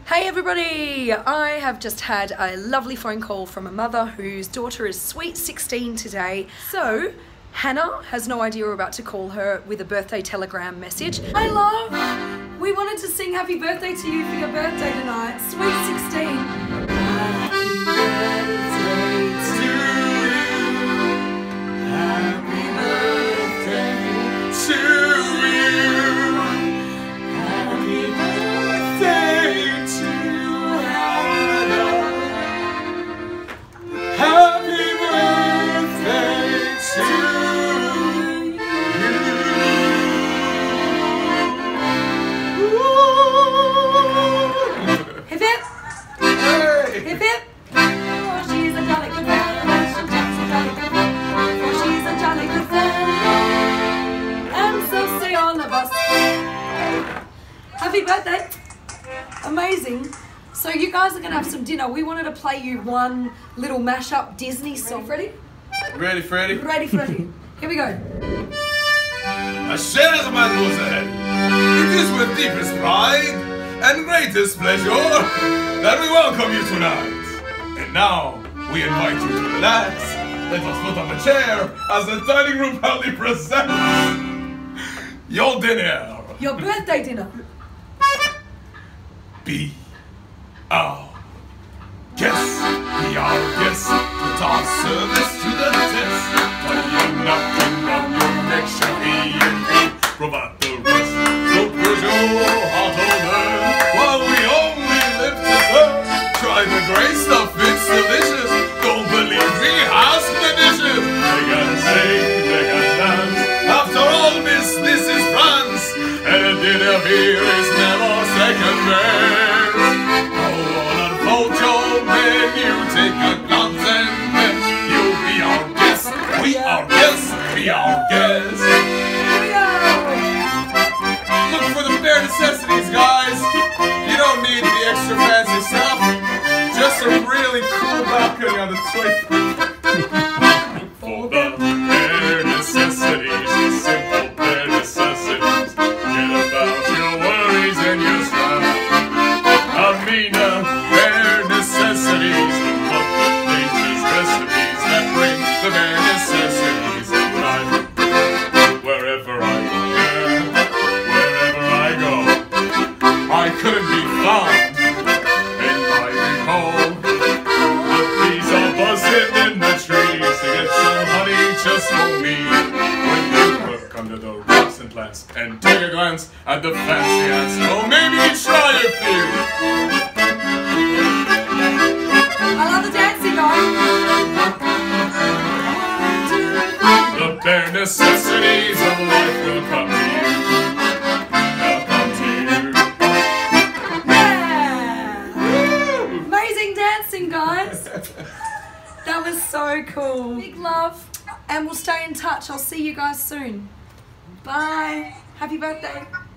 Hey everybody! I have just had a lovely phone call from a mother whose daughter is sweet 16 today. So, Hannah has no idea we're about to call her with a birthday telegram message. Hey love! We wanted to sing happy birthday to you for your birthday tonight. Sweet 16. Happy birthday to you. Happy birthday to you. Happy birthday to Hannah. Happy birthday to you. Hip hip. Hey. Hip hip. Oh, she's a jolly good fellow. She's a jolly good fellow. Oh, she's a jolly good fellow. And so say all of us. Happy birthday. Amazing. So you guys are going to have some dinner. We wanted to play you one little mashup Disney song. Ready? Ready, Freddy? Ready, Freddy. Here we go. Chers mademoiselle, it is with deepest pride and greatest pleasure that we welcome you tonight. And now, we invite you to relax. Let us put on a chair as the dining room proudly presents your dinner. Your birthday dinner. Be our guest. Be our guest. Put our service to the test. But you're nothing but luxury and heat. Provide the rest. So put your heart on earth while we only live to serve. Try the great stuff, it's delicious. Don't believe me, ask the dishes. They can sing, they can dance. After all, this is France. And a dinner here is never second best. Go on and fold your menu, take a glance and then you'll be our guest. We are guests, be our guest. Look for the bare necessities, guys. You don't need the extra fancy stuff. Just a really cool balcony on the toilet. For the bare necessities, the simple bare necessities. Get about your worries and your strife. Bare necessities, the nature's recipes that bring the bare necessities of life. Wherever I go, I couldn't be found in my big home. The bees are buzzing in the trees to get some honey just for me. When you look under the rocks and plants and take a glance at the fancy ants, oh maybe try a few. I love the dancing, guys. The bare necessities of life will come to you. They'll come to you. Yeah! Woo! Amazing dancing, guys. That was so cool. Big love. And we'll stay in touch. I'll see you guys soon. Bye. Happy birthday.